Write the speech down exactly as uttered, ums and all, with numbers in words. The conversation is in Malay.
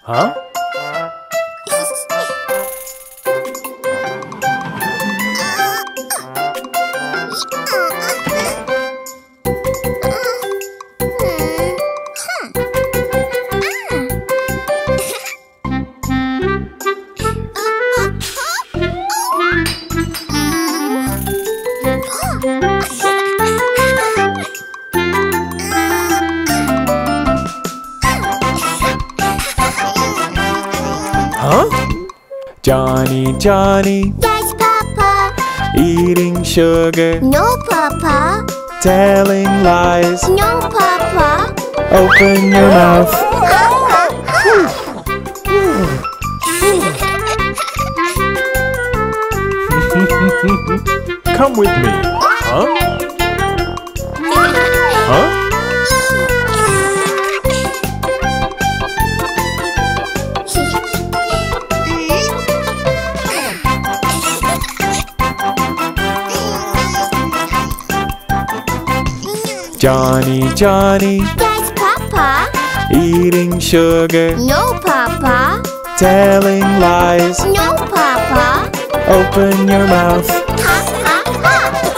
Huh? Johny, Johny. Yes, Papa. Eating sugar. No, Papa. Telling lies. No, Papa. Open your mouth. Come with me. Huh? Huh? Johny, Johny. Yes, Papa. Eating sugar. No, Papa. Telling lies. No, Papa. Open your mouth. Ha, ha, ha.